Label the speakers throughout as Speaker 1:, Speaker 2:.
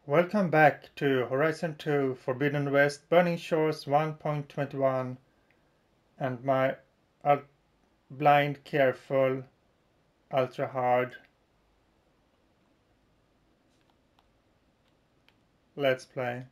Speaker 1: Welcome back to Horizon 2 Forbidden West Burning Shores 1.21 and my blind, careful, ultra hard let's play.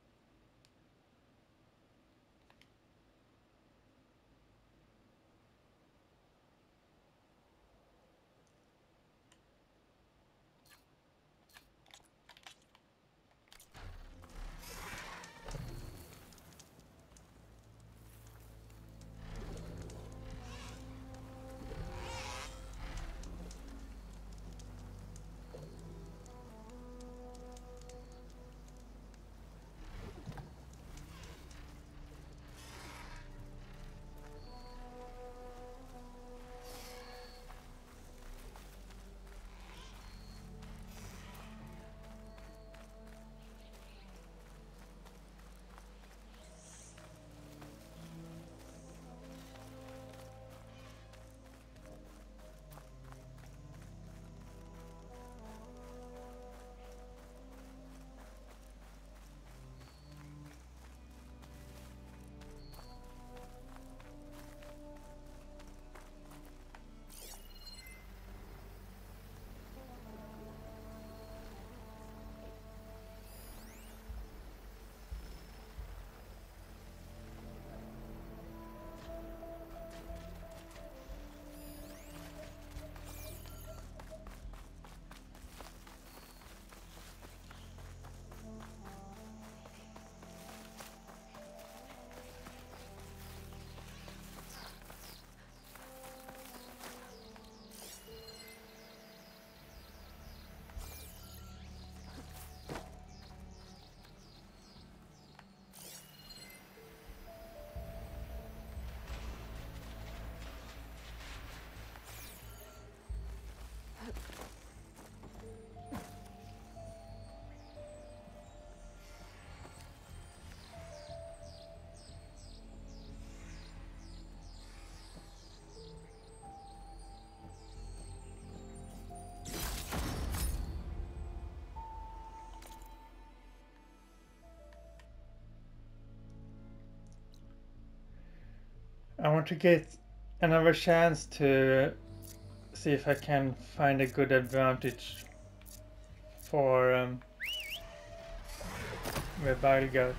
Speaker 1: I want to get another chance to see if I can find a good advantage for the Bilegut.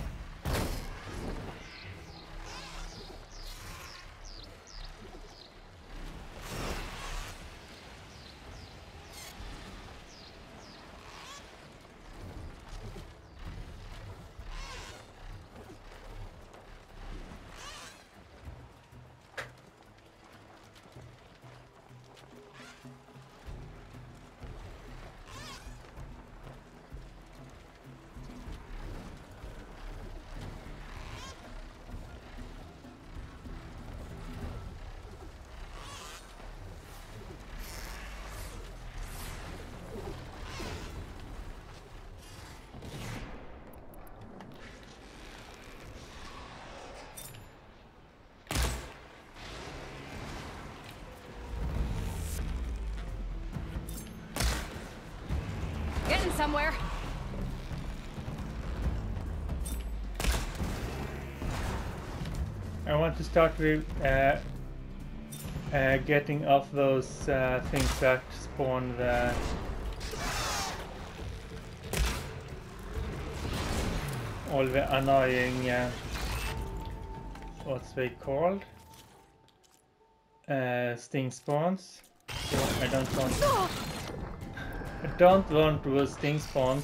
Speaker 2: Getting somewhere.
Speaker 1: I want to start with getting off those things that spawn the all the annoying what's they called? Sting spawns. So I don't want those sting spawns.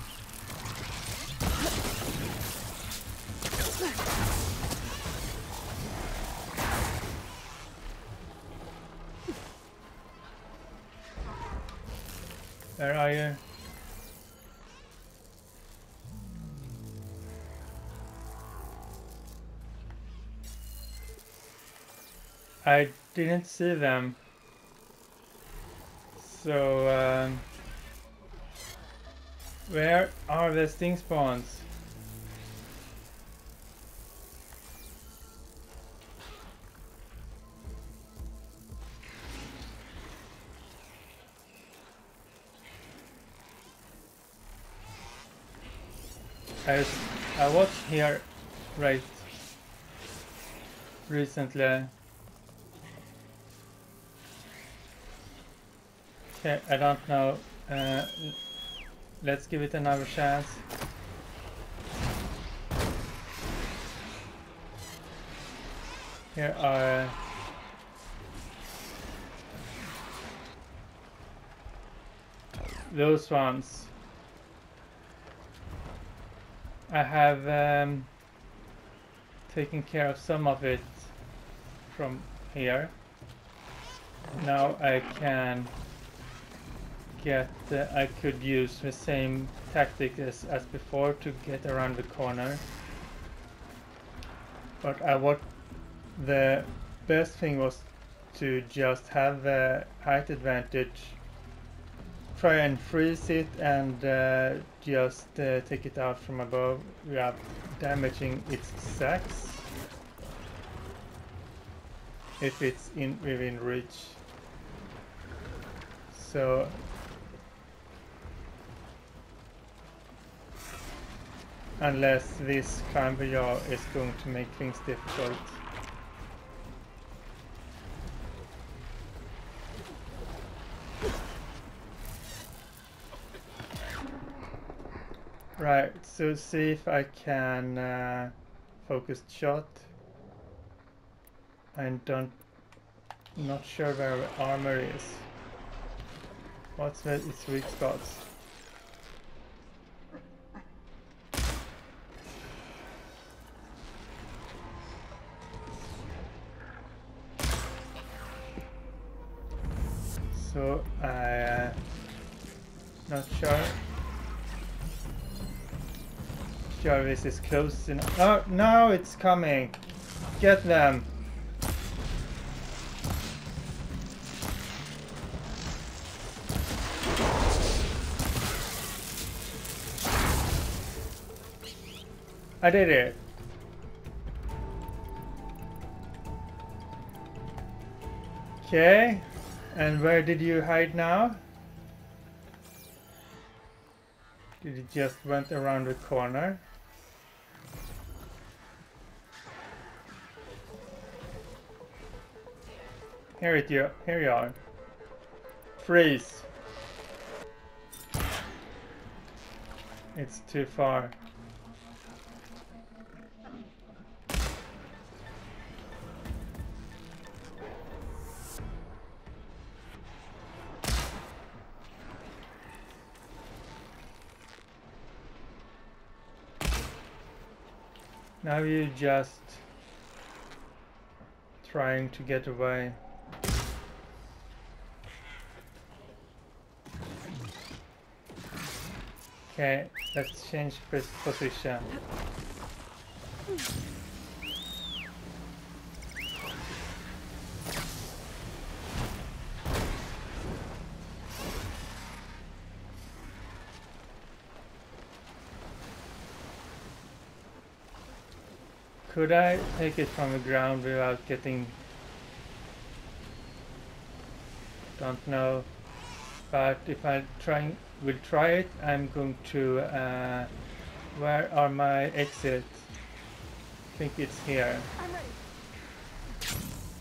Speaker 1: Where are you? I didn't see them. So, where are the sting spawns? I watched here right recently. Okay, I don't know. Let's give it another chance. Here are those ones. I have taken care of some of it from here. Now I can get, I could use the same tactic as before to get around the corner. But the best thing was to just have the height advantage, try and freeze it and just take it out from above without damaging its sacks if it's within reach. So unless this climber yaw is going to make things difficult. Right, so see if I can focus shot. I'm not sure where the armor is. What's its weak spots? So not sure. Sure this is close enough. Oh no, it's coming! Get them! I did it! Okay, and where did you hide now? Did it just went around the corner? Here you are. Freeze! It's too far. Now you just trying to get away. Okay, let's change position. Could I take it from the ground without getting... Don't know. But if I will try it, I'm going to... where are my exits? I think it's here.
Speaker 2: I'm ready.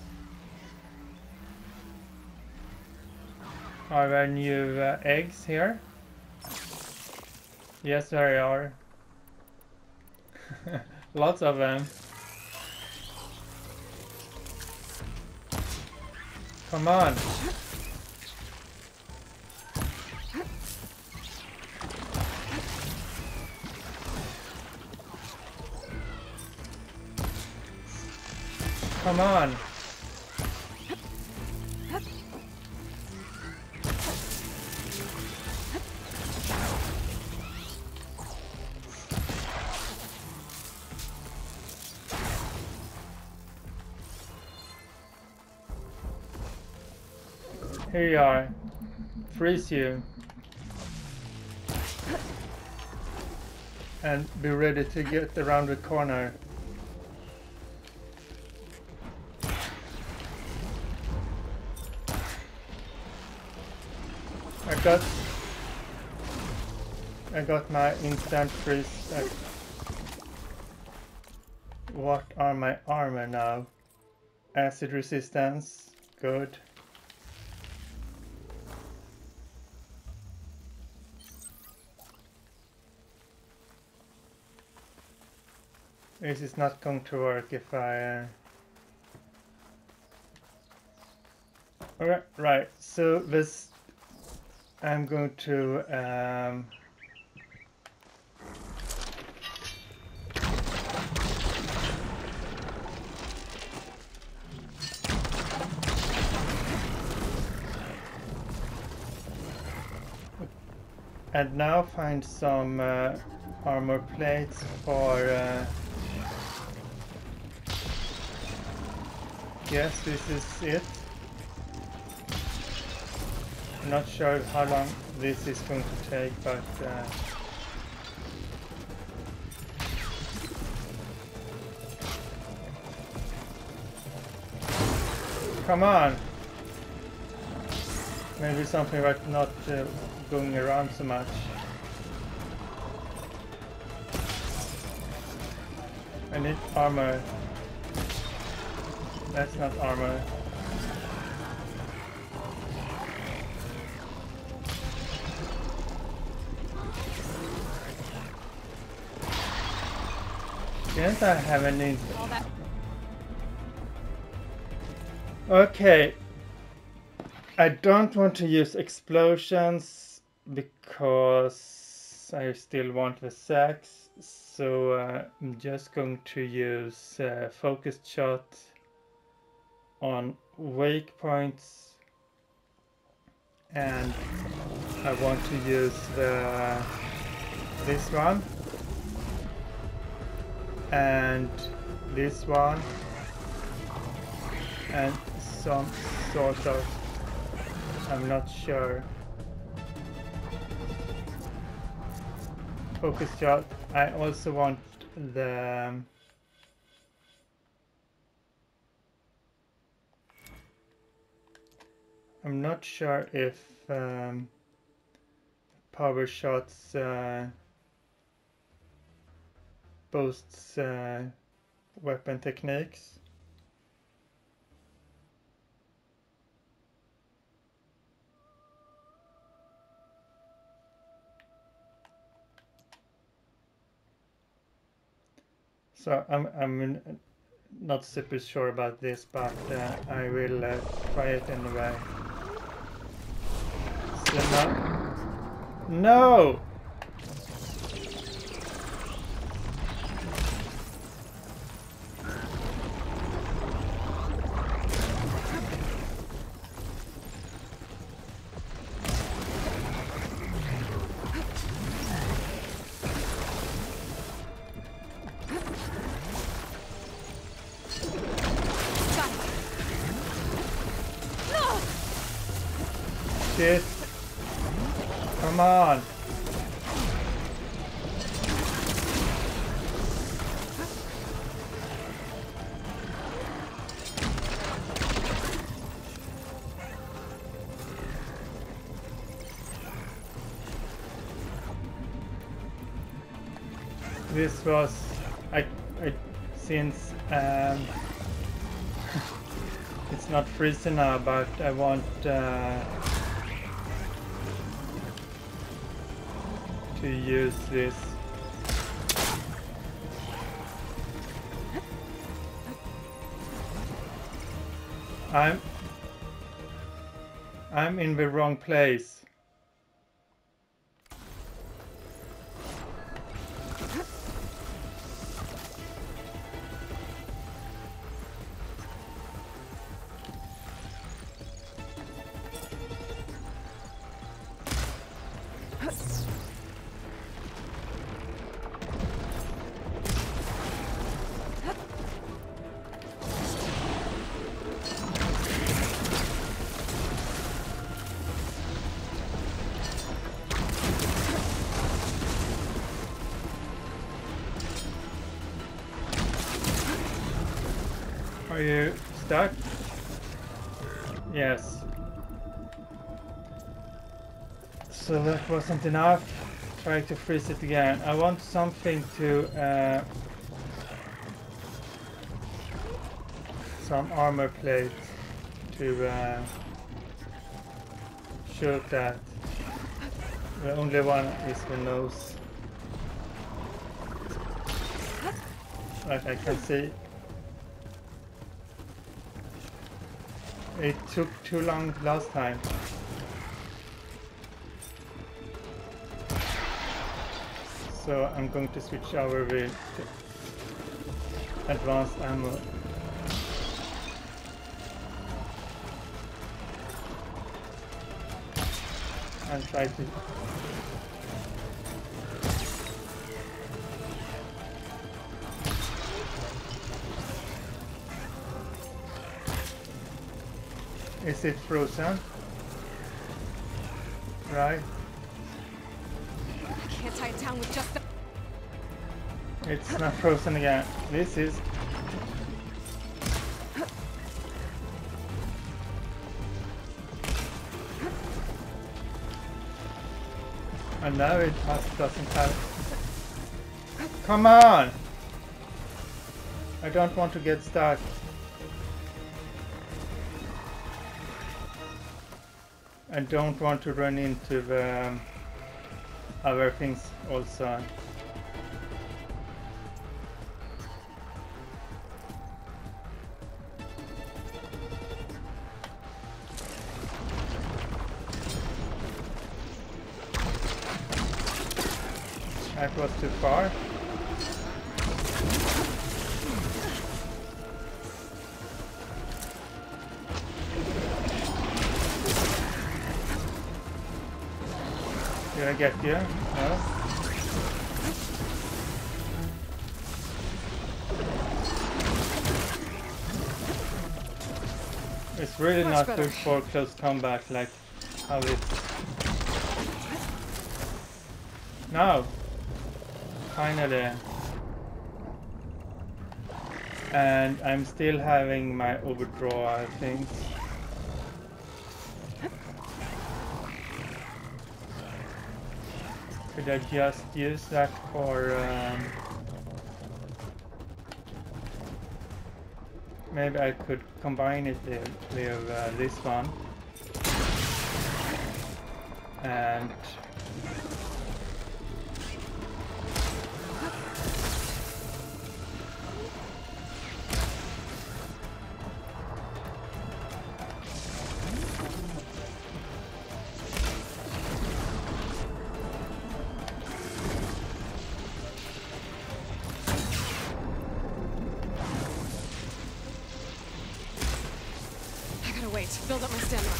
Speaker 1: Are there new eggs here? Yes, there are. Lots of them. Come on. Come on. Here you are. Freeze you. And be ready to get around the corner. I got my instant freeze. What are my armor now? Acid resistance, good. This is not going to work if I... Alright, right, so this... I'm going to... and now find some armor plates for... yes, this is it. I'm not sure how long this is going to take, but... come on! Maybe something like not going around so much. I need armor. That's not armor. Didn't I have any... Okay. I don't want to use explosions because I still want the sacks. So I'm just going to use focused shot on wake points. And I want to use this one. And this one. And some sort of... I'm not sure. Focus shot. I also want the... I'm not sure if power shots boosts weapon techniques. So I'm not super sure about this, but I will try it anyway. So now... No! Shit. Come on. This was I since it's not freezing now, but I want to use this. I'm in the wrong place. Are you stuck? Yes. So that wasn't enough. Try to freeze it again. I want something to some armor plate to show that the only one is the nose. Like I can see. It took too long last time. So I'm going to switch over with advanced ammo. And try to Is it frozen? Right.
Speaker 2: I can't tie it down with just the...
Speaker 1: It's not frozen again. This is. And now it doesn't have. Come on! I don't want to get stuck. I don't want to run into the other things also. That was too far. Did I get you? No? It's really not good for close combat like how it's... No! Finally. And I'm still having my overdraw things. Could I just use that for maybe I could combine it with this one and
Speaker 2: build up my stamina.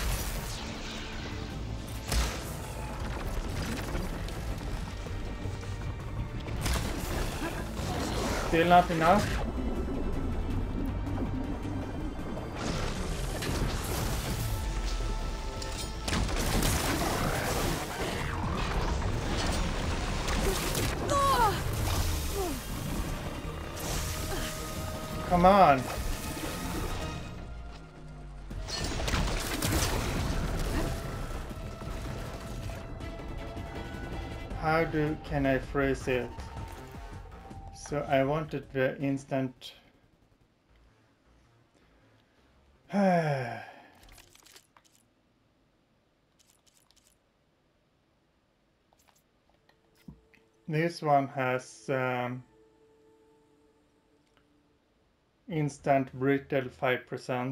Speaker 1: Still not enough? Come on! How can I phrase it? So I wanted the instant. This one has instant brittle 5%.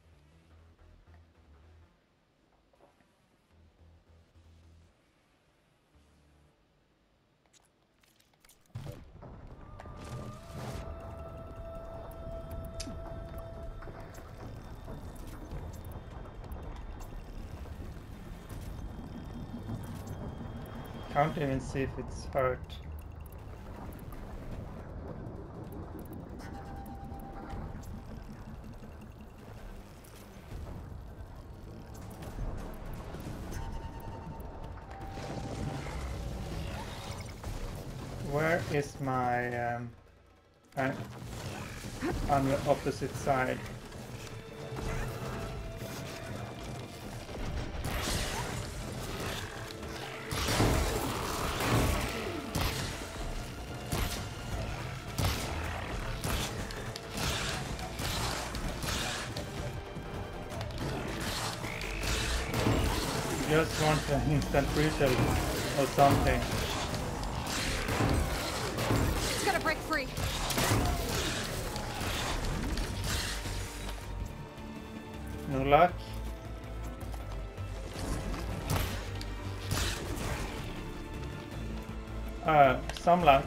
Speaker 1: Can't even see if it's hurt. Where is my on the opposite side? just want an instant result or something.
Speaker 2: It's gonna break free.
Speaker 1: No luck. Some luck.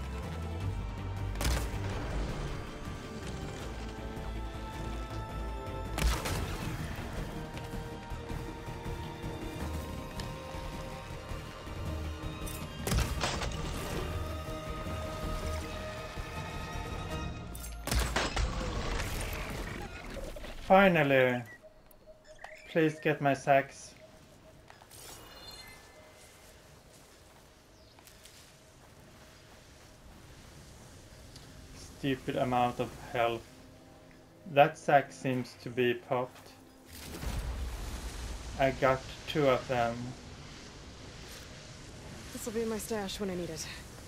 Speaker 1: Finally! Please get my sacks. Stupid amount of health. That sack seems to be popped. I got 2 of them.
Speaker 2: This'll be in my stash when I need it.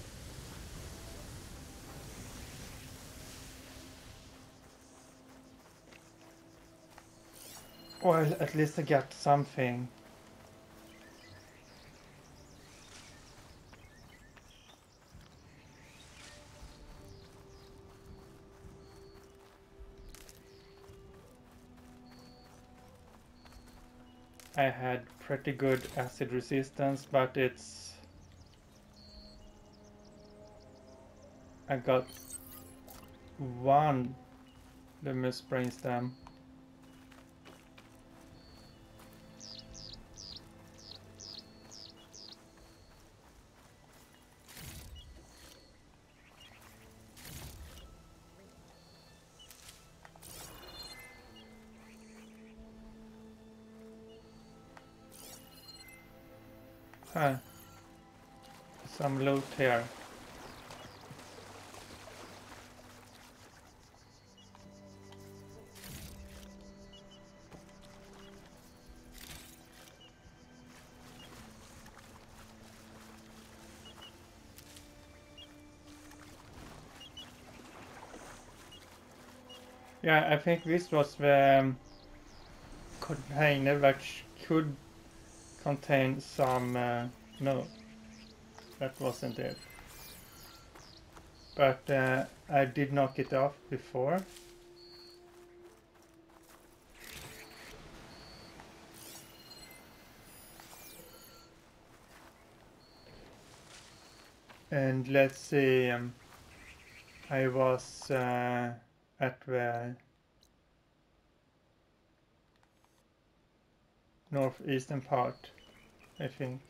Speaker 1: Well, at least I got something. I had pretty good acid resistance, but I got 1 Luminous Brainstem. Huh. Some loot here. Yeah, I think this was the container that could contain some... no, that wasn't it. But I did knock it off before. And let's see, I was at the northeastern part, I think.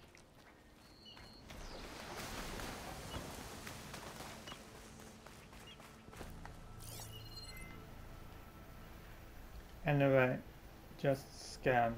Speaker 1: Anyway, just scan.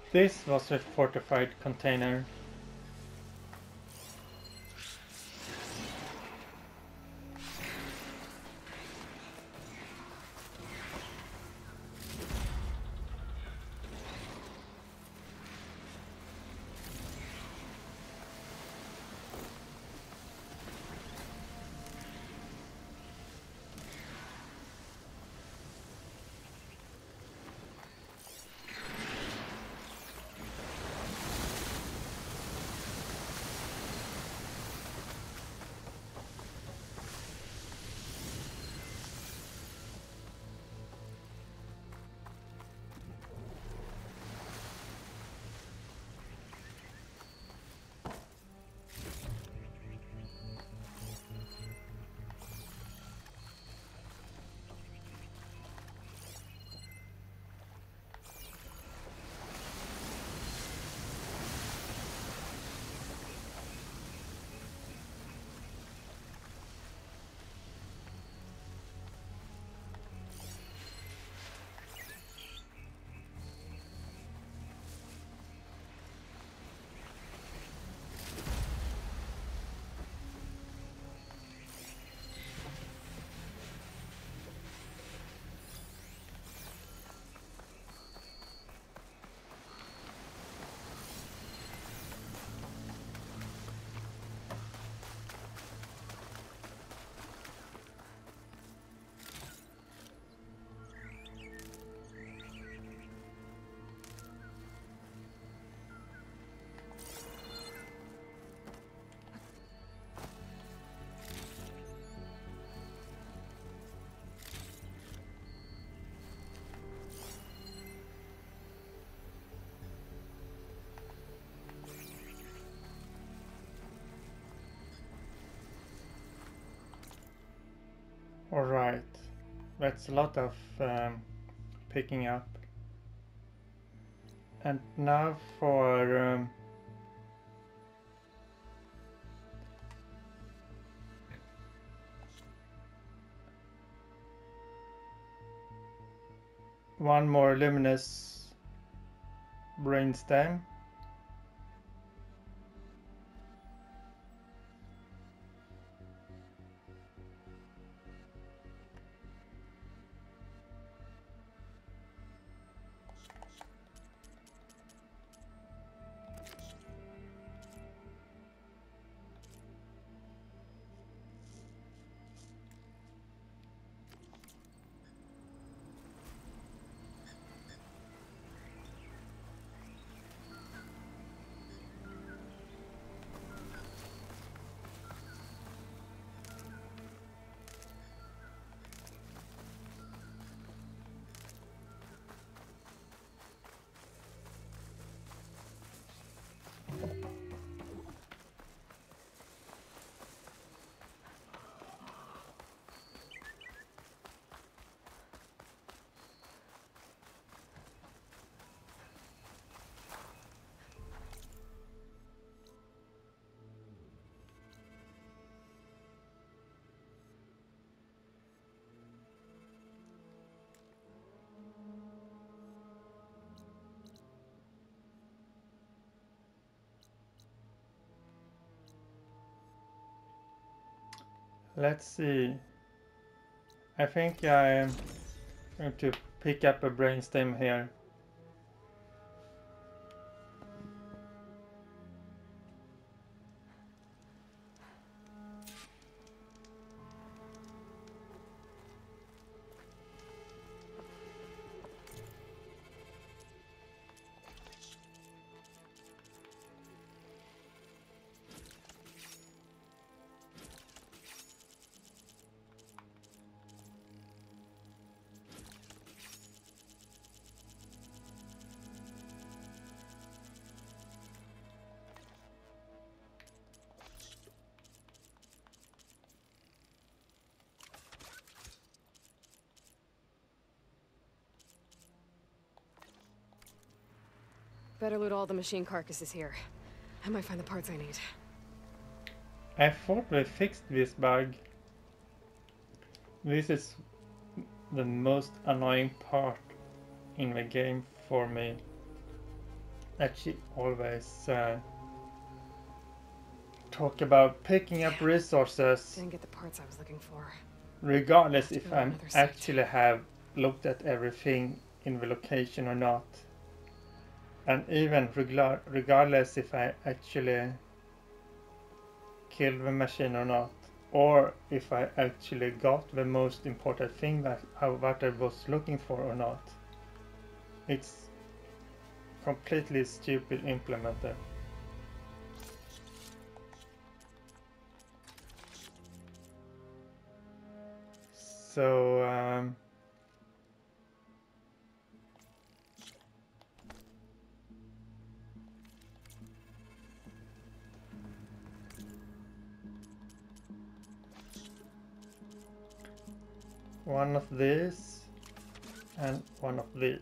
Speaker 1: This was a fortified container. Alright, that's a lot of picking up. And now for one more luminous brainstem. Let's see. I think I'm going to pick up a brainstem here.
Speaker 2: Better loot all the machine carcasses here. I might find the parts I need.
Speaker 1: I thought we fixed this bug. This is the most annoying part in the game for me. that she always talk about picking up resources
Speaker 2: Didn't get the parts I was looking for.
Speaker 1: regardless if I
Speaker 2: Another suit.
Speaker 1: actually have looked at everything in the location or not, and even regardless if I actually killed the machine or not, or if I actually got the most important thing that what I was looking for or not. It's completely stupid implemented. So one of these and one of these.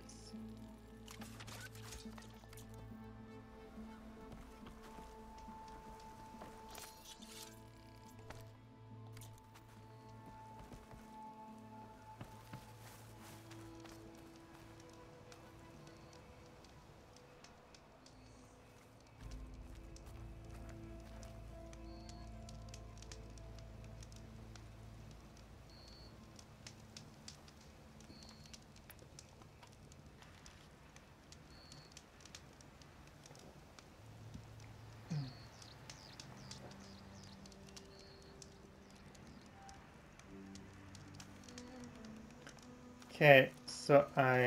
Speaker 1: Okay, so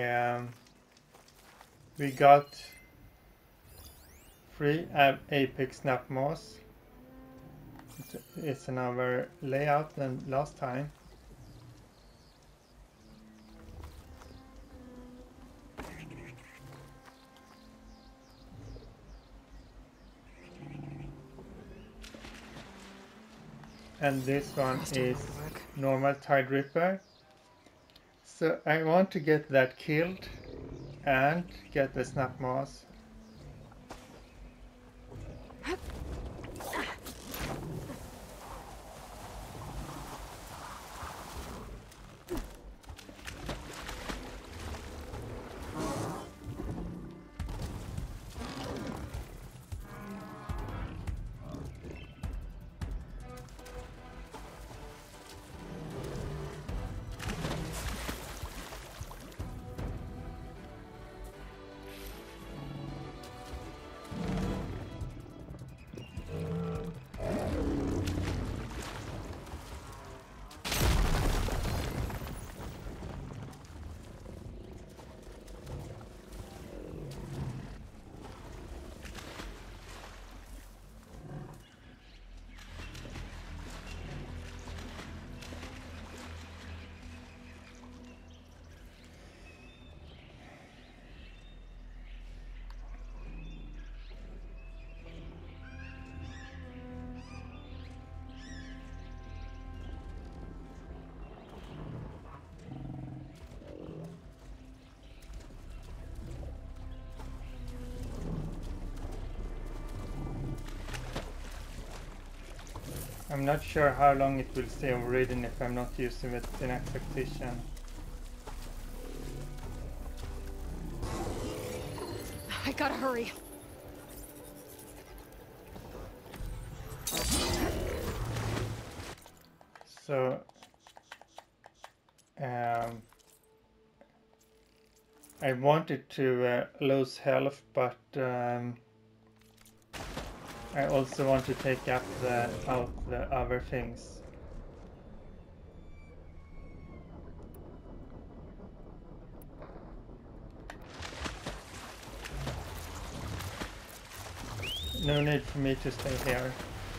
Speaker 1: we got 3 apex snap moss. It's another layout than last time. And this one is normal Tideripper. So I want to get that killed and get the snap moss. I'm not sure how long it will stay overridden if I'm not using it in expectation.
Speaker 2: I gotta hurry.
Speaker 1: So I wanted to lose health, but I also want to take up out the other things. No need for me to stay here.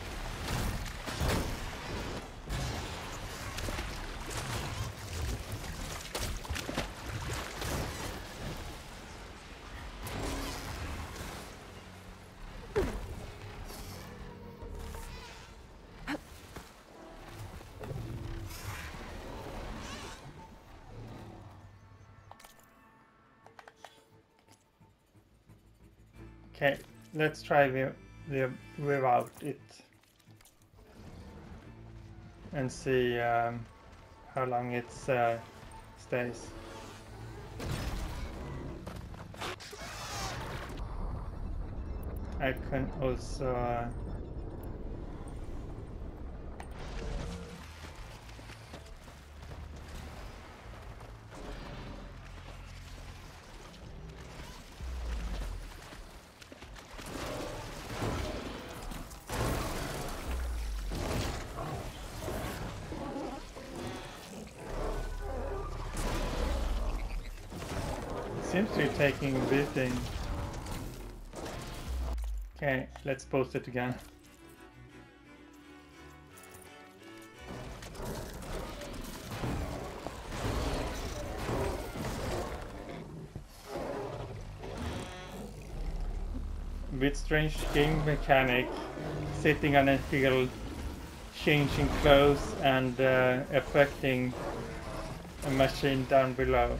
Speaker 1: Okay, let's try without it and see how long it stays. I can also seems to be taking a beating. Okay, let's post it again. Bit strange game mechanic, sitting on a hill, changing clothes and affecting a machine down below.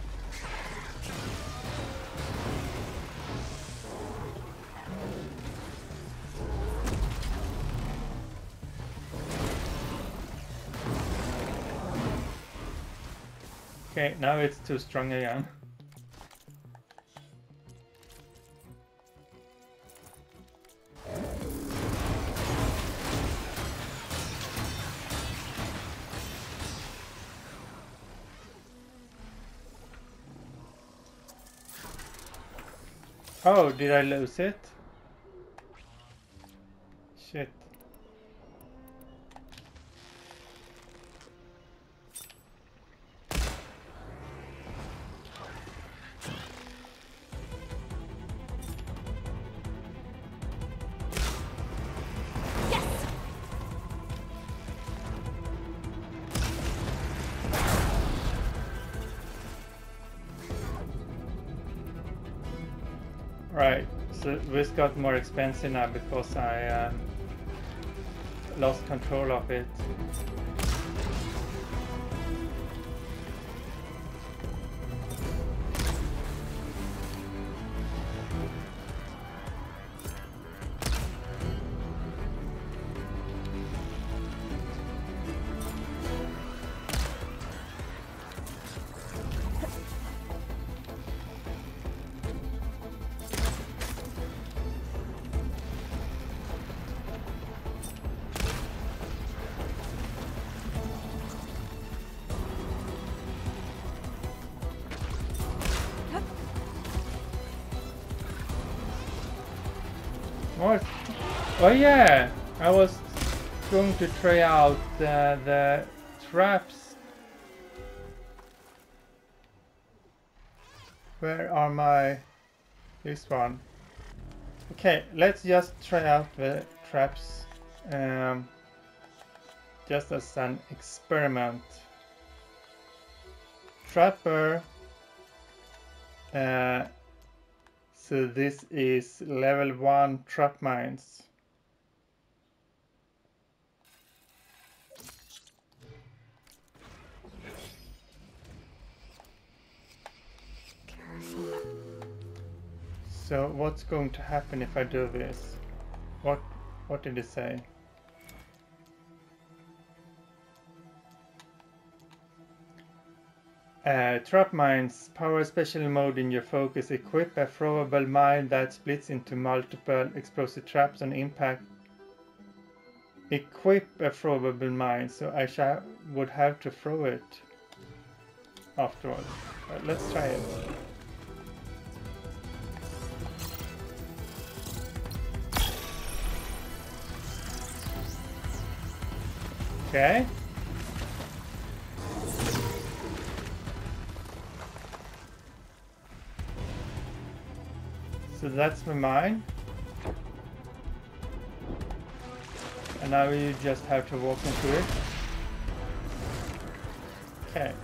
Speaker 1: Okay, now it's too strong again. Oh, did I lose it? Shit. Right, so this got more expensive now because I lost control of it. What? Oh yeah, I was going to try out the traps. Where are my... this one. Okay, let's just try out the traps just as an experiment. Trapper. So this is level 1 trap mines.
Speaker 2: Careful.
Speaker 1: So what's going to happen if I do this? What did it say? Trap mines. Power special mode in your focus. Equip a throwable mine that splits into multiple explosive traps on impact. Equip a throwable mine, so I would have to throw it afterwards. Let's try it. Okay. So that's my mine. And now you just have to walk into it. Okay.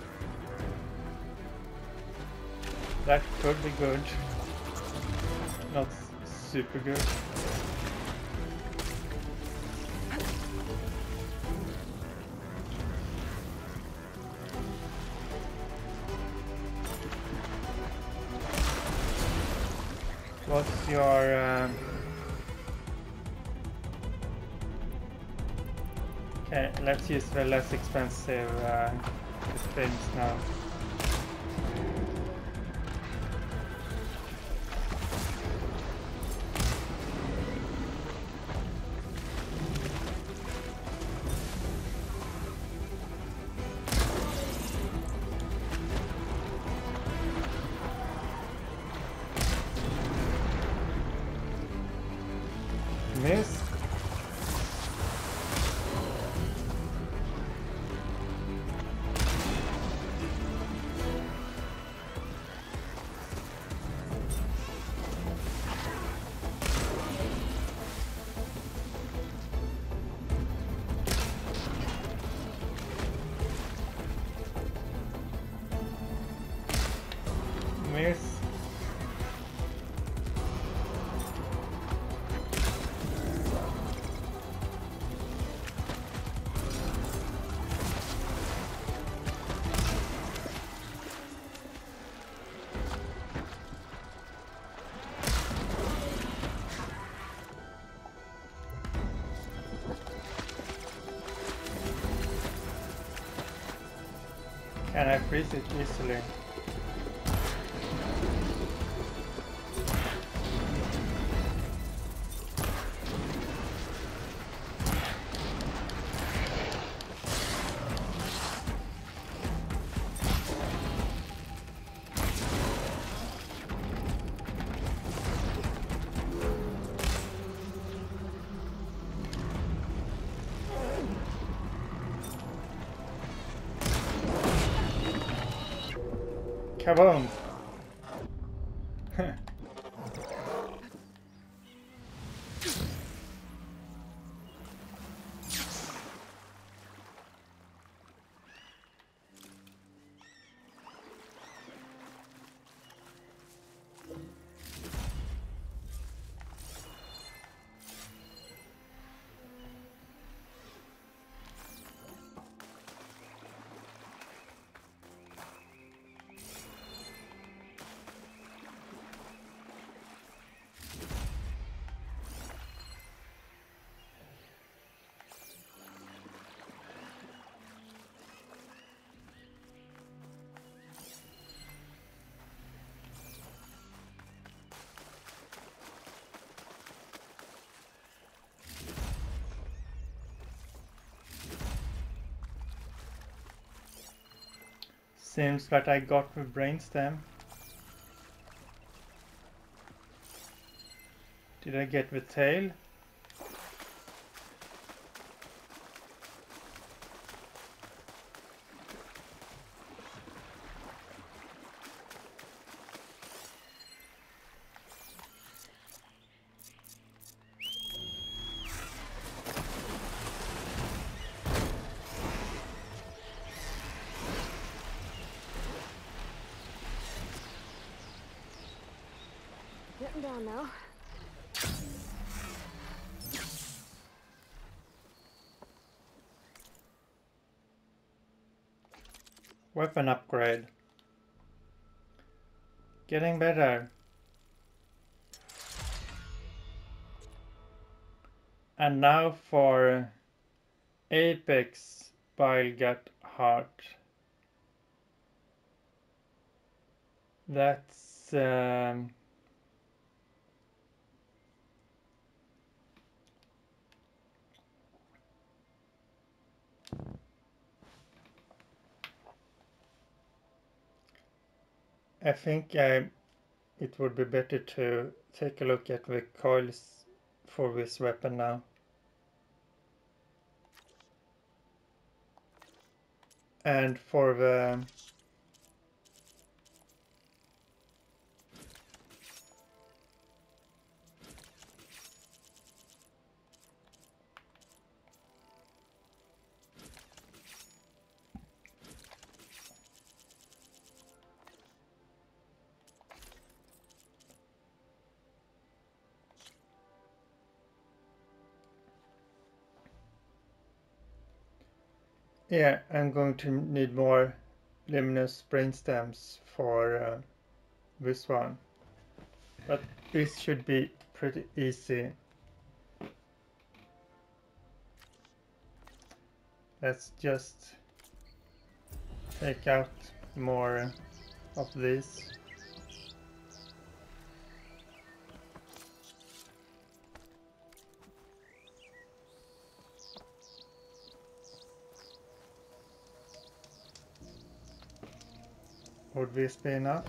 Speaker 1: That could be good. Not super good. What's your... Okay, let's use the less expensive things now. Can I freeze it easily? Kaboom! Seems that I got the brainstem. Did I get the tail?
Speaker 2: Getting down now.
Speaker 1: Weapon upgrade. Getting better. And now for Apex Bilegut Heart. That's I think it would be better to take a look at the coils for this weapon now. And for the yeah, I'm going to need more luminous brainstems for this one, but this should be pretty easy. Let's just take out more of these. Would this be enough?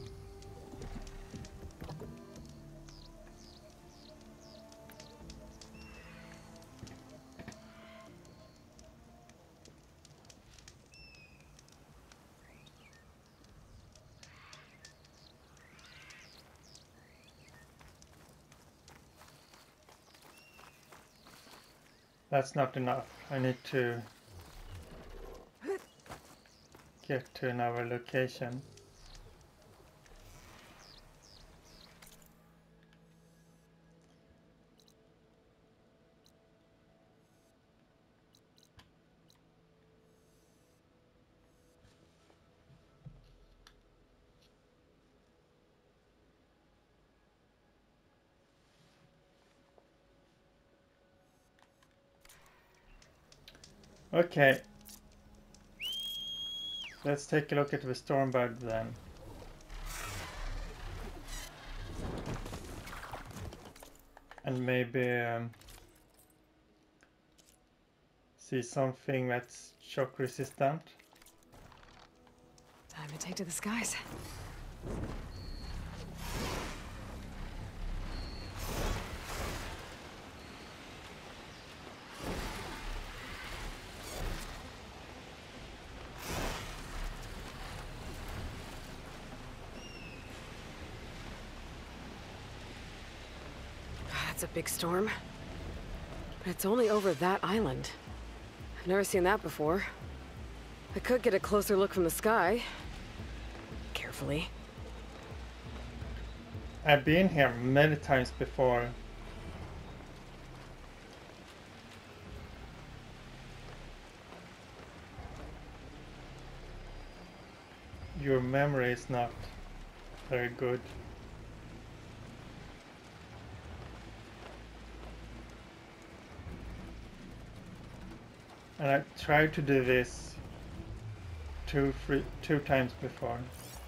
Speaker 1: That's not enough. I need to get to another location. Okay. Let's take a look at the storm bird then. And maybe see something that's shock resistant.
Speaker 2: Time to take to the skies. That's a big storm. But it's only over that island. I've never seen that before. I could get a closer look from the sky. Carefully.
Speaker 1: I've been here many times before. Your memory is not very good. And I tried to do this two times before.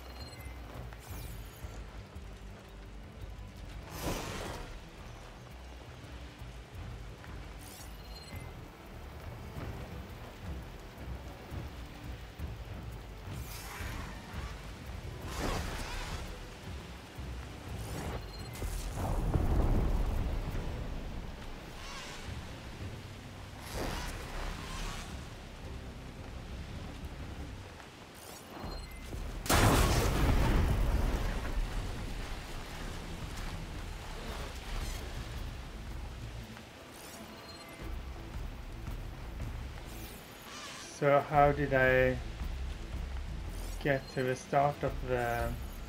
Speaker 1: So how did I get to the start of the...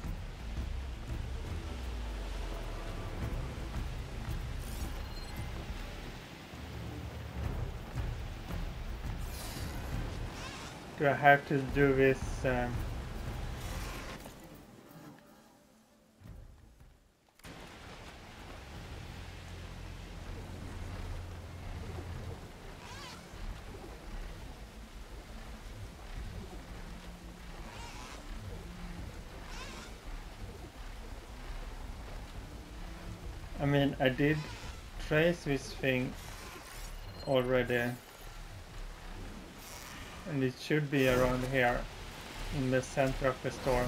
Speaker 1: Do I have to do this... I mean, I did trace this thing already, and it should be around here in the center of the storm.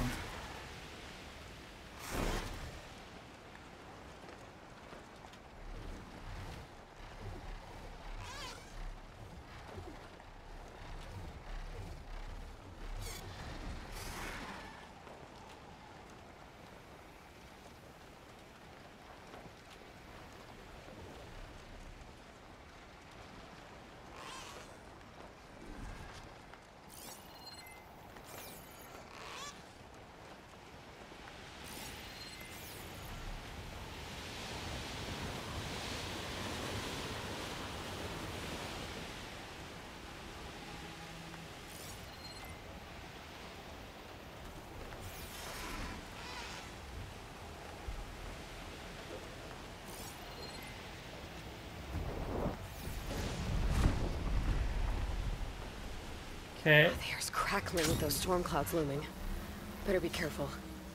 Speaker 1: Okay.
Speaker 2: The air's crackling with those storm clouds looming. Better be careful.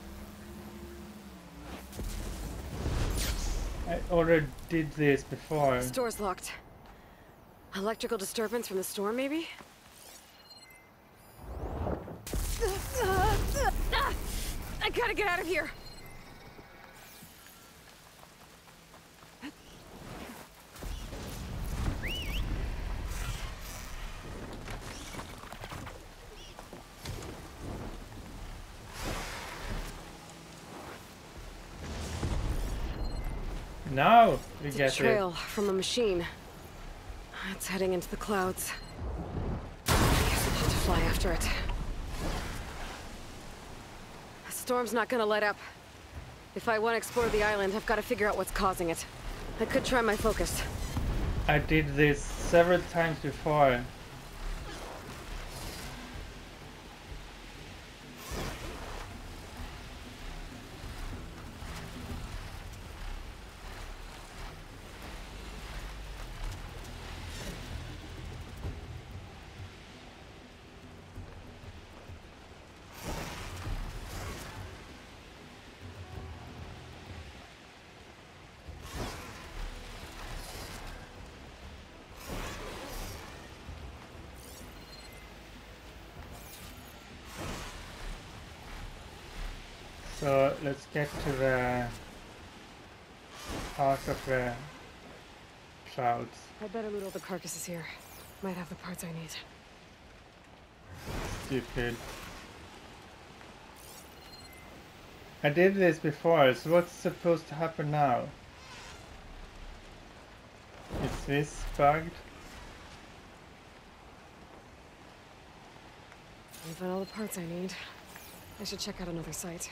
Speaker 1: I already did this before.
Speaker 2: This door's locked. Electrical disturbance from the storm, maybe? I gotta get out of here!
Speaker 1: Now we
Speaker 2: It's
Speaker 1: get
Speaker 2: a trail from a machine. It's heading into the clouds. I guess I'll have to fly after it. The storm's not gonna let up. If I want to explore the island, I've got to figure out what's causing it. I could try my focus.
Speaker 1: I did this several times before. So let's get to the heart of the clouds.
Speaker 2: I'd better loot all the carcasses here. Might have the parts I need.
Speaker 1: Stupid. I did this before, so what's supposed to happen now? Is this bugged?
Speaker 2: I found all the parts I need. I should check out another site.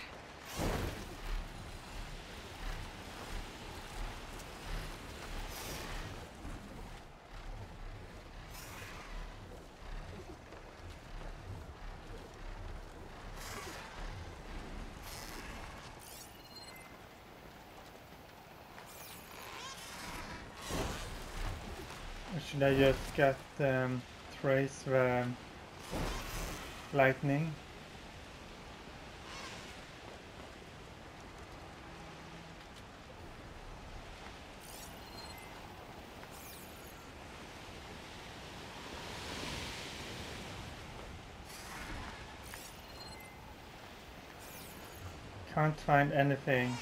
Speaker 1: Or should I just get trace the lightning? Can't find anything.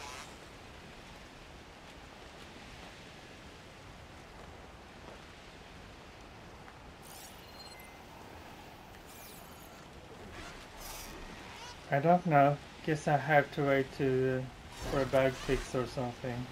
Speaker 1: I don't know. Guess I have to wait for a bug fix or something.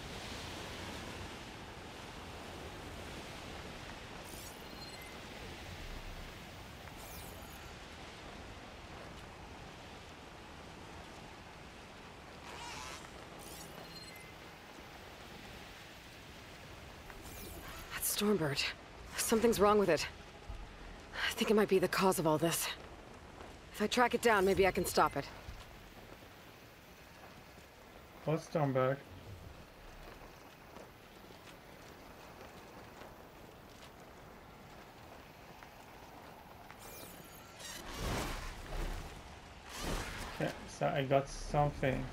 Speaker 2: That Stormbird. Something's wrong with it. I think it might be the cause of all this. If I track it down, maybe I can stop it.
Speaker 1: What's Stormbird? Okay, so I got something.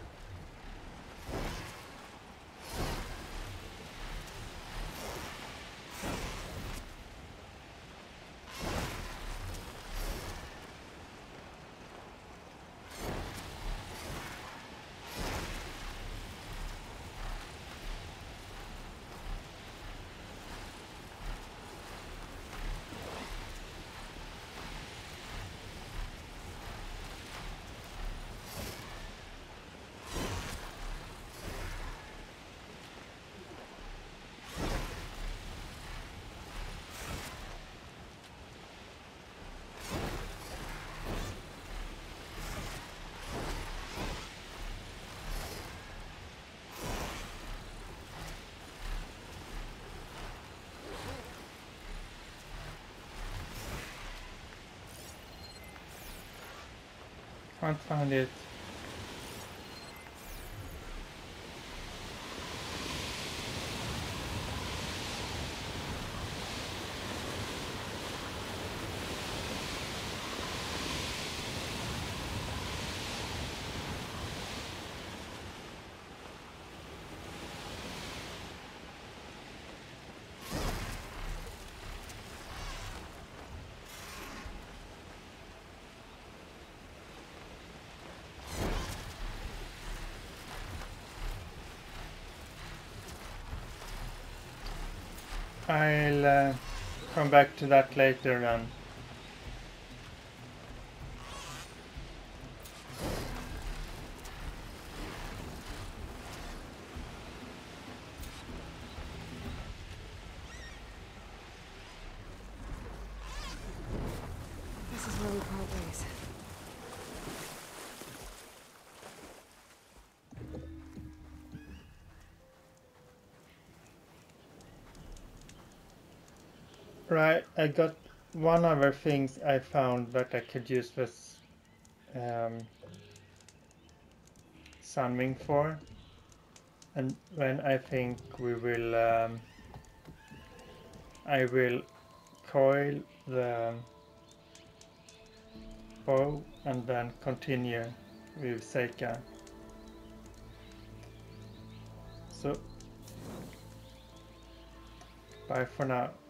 Speaker 1: Can't find it. I'll come back to that later then.
Speaker 2: This is where we part ways.
Speaker 1: Right, I got one other things I found that I could use this sunwing for, and then I think we will I will coil the bow and then continue with Seika. So bye for now.